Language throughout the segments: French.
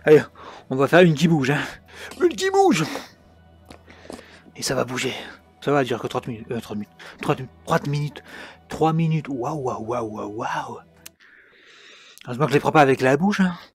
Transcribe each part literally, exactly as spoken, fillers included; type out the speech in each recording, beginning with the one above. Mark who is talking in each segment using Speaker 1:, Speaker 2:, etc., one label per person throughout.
Speaker 1: Allez, on va faire une qui bouge, hein. Une qui bouge. Et ça va bouger. Ça va dire que trente minutes. Euh, trente minutes. trois, trois minutes. trois minutes. Waouh, waouh, waouh, waouh, waouh. Heureusement que je les prends pas avec la bouche, hein.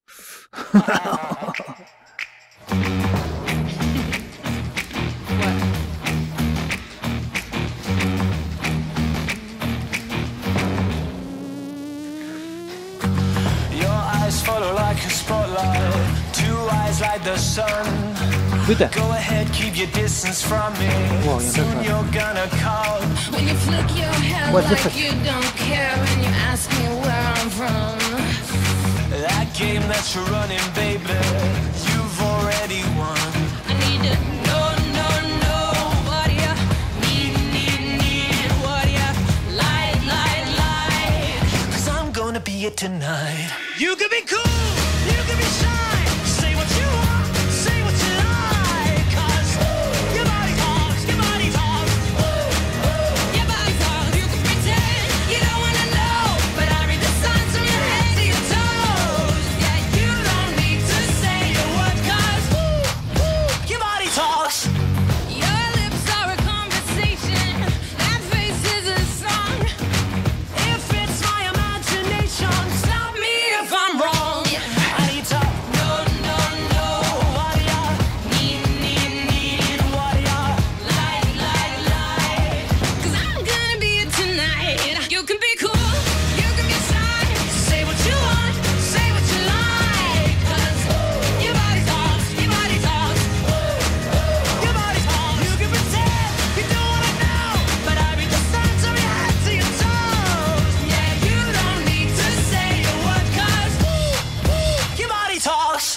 Speaker 2: Follow like a spotlight, two eyes like the sun.
Speaker 1: Putain.
Speaker 2: Go ahead, keep your distance from me.
Speaker 1: Wow,
Speaker 2: Soon you're gonna come.
Speaker 3: When you flick your hair
Speaker 1: What
Speaker 3: like
Speaker 1: difference?
Speaker 3: you don't care and you ask me where I'm from.
Speaker 2: That game that you're running, baby, you've already won.
Speaker 3: I need to know, know, know what you need, need, need, what you like, like, like.
Speaker 2: Cause I'm gonna be it tonight. You can be cool, you can be shy. Say what you want, say what you like. Cause your body talks, your body talks.
Speaker 3: Your body talks, you can pretend you don't wanna know, but I read the signs from your head to your toes. Yeah, you don't need to say a word, cause
Speaker 2: Your body talks.
Speaker 3: your lips are a conversation, that face is a song. If it's my imagination, stop me if I'm wrong.
Speaker 2: I need to
Speaker 3: No, no, no,
Speaker 2: what do ya
Speaker 3: need, need, need,
Speaker 2: what do ya
Speaker 3: like, like, like. Cause I'm gonna be it tonight. You can be cool, you can be shy. Say what you want, say what you like. Cause your body talks, your body talks.
Speaker 2: Your body talks. You can pretend you don't wanna know, but I read the signs from your head to your toes.
Speaker 3: Yeah, you don't need to say a word, cause
Speaker 2: Your body talks.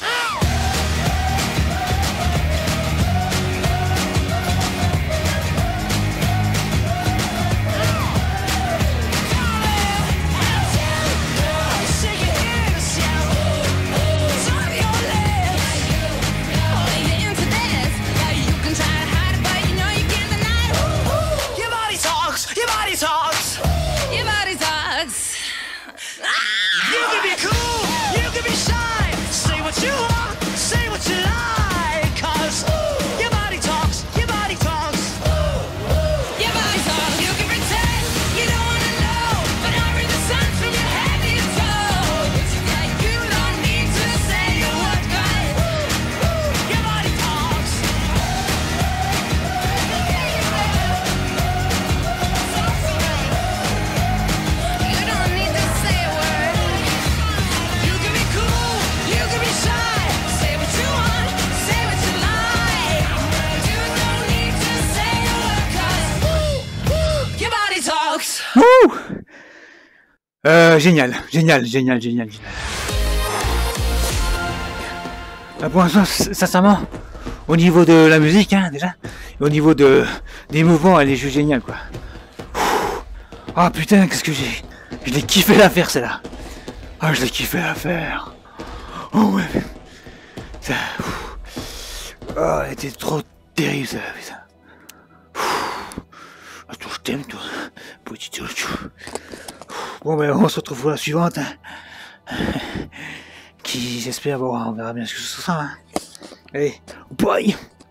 Speaker 2: Shake your hips, yeah. Turn your legs.
Speaker 3: oh, you're into this. Yeah, you can try to hide it, but you know you can't deny it.
Speaker 2: Your body talks. Your body talks.
Speaker 3: Your body talks.
Speaker 2: You can be cool. You can be shy. Say what you want. Say what you like. Cause your body talks. Your body talks.
Speaker 3: Your body talks. You can pretend you don't wanna know, but I read the signs from your head to your toes. Yeah, you don't need to say a word, cause
Speaker 2: Your body talks.
Speaker 3: you don't need to say a word.
Speaker 2: You can be cool. You can be shy. Say what you want. Say what you like.
Speaker 3: You don't need to say a word, cause
Speaker 2: Your body talks.
Speaker 1: Wouh. Euh, génial, génial, génial, génial, génial. Ah, pour l'instant, s- sincèrement, au niveau de la musique, hein, déjà, et au niveau de, des mouvements, elle est juste géniale, quoi. Ah putain, qu'est-ce que j'ai... Je l'ai kiffé la faire, celle-là. Ah, je l'ai kiffé la faire. Oh ouais. Ça... Oh, elle était trop terrible, ça, putain. Ah, toi, je t'aime, toi. Petit chouchou. Bon, ben, on se retrouve pour la suivante. Hein. Qui, j'espère, bon, on verra bien ce que ce sera. Hein. Allez, bye.